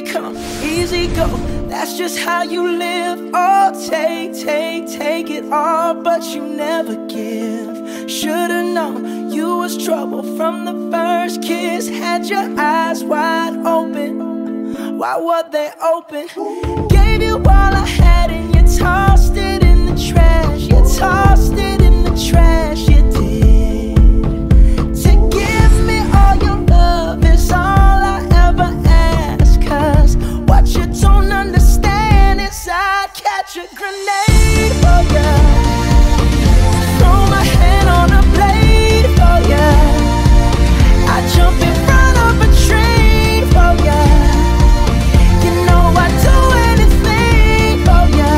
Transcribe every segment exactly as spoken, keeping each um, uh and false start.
come, easy go. That's just how you live. Oh, take, take, take it all, but you never give. Should've known you was trouble from the first kiss. Had your eyes wide open. Why were they open? Gave you all I had and you tossed it in the trash. You tossed it in the trash, you did. To give me all your love is all I ever ask. Cause what you don't understand is I'd catch a grenade for ya. Throw my hand on a blade for ya. I'd jump in front of a train for ya. You know I'd do anything for ya.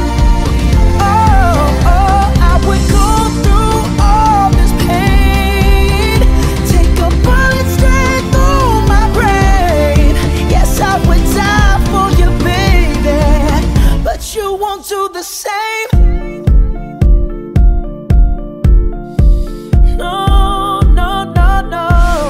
Oh, oh, I would go through all this pain. Take a bullet straight through my brain. Yes, I would die for you, baby, but you won't do the same. No, no, no, no.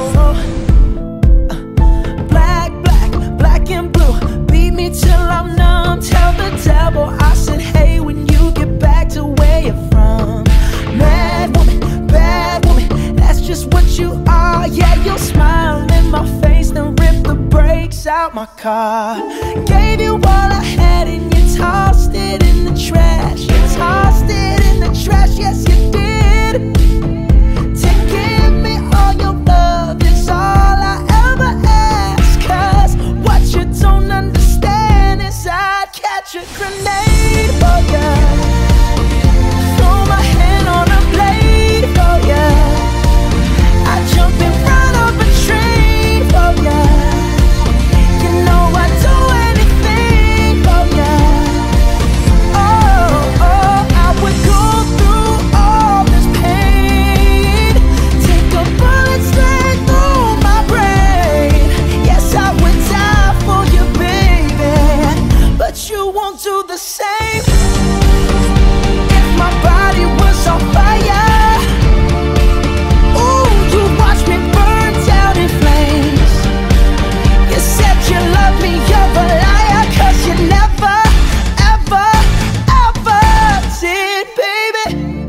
Black, black, black and blue. Beat me till I'm numb. Tell the devil I said hey when you get back to where you're from. Mad woman, bad woman, that's just what you are. Yeah, you'll smile in my face, then rip the brakes out my car. Gave you all I had and you tossed it in the trash. You tossed it in the trash, yes you did. To give me all your love is all I ever ask. Cause what you don't understand is I'd catch a grenade for ya. Throw my hand on a blade for ya. I'd jump in front of a train for ya. You know I'd do anything for ya. Oh, oh, I would go through all this pain. Take a bullet straight through my brain. Yes, I would die for you, baby, but you won't do the same. If my body was on fire, ooh, you watch me burn down in flames. You said you love me, you're a liar, cause you never, ever, ever did, baby.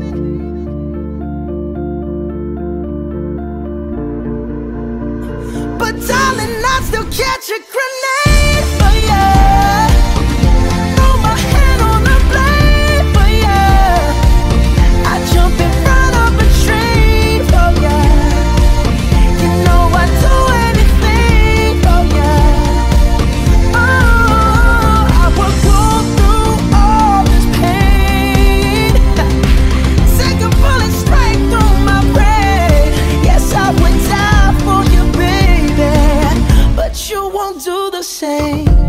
But darling, I'd still catch a grenade for ya. Throw my hand on a blade for ya. I'd jump in front of a train for ya. You know I'd do anything for ya. Oh, I would go through all this pain. Take a bullet straight through my brain. Yes, I would die for you, baby, but you won't do the same.